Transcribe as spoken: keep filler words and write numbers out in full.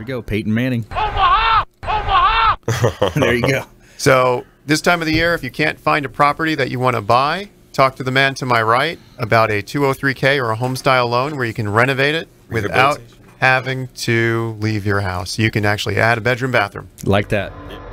go, Peyton Manning. Omaha! Omaha! There you go. So this time of the year, if you can't find a property that you want to buy, talk to the man to my right about a two oh three K or a home style loan where you can renovate it without having to leave your house. You can actually add a bedroom, bathroom. Like that.